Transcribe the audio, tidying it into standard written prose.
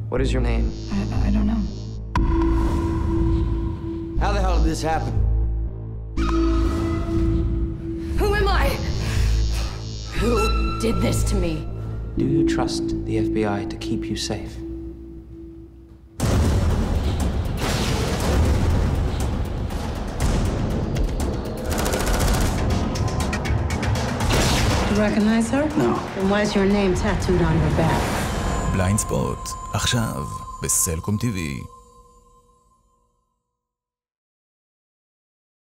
What is your name? I don't know. How the hell did this happen? Who am I? Who did this to me? Do you trust the FBI to keep you safe? You recognize her? No. Then why is your name tattooed on her back? בליינד ספוט, עכשיו, בסלקום TV.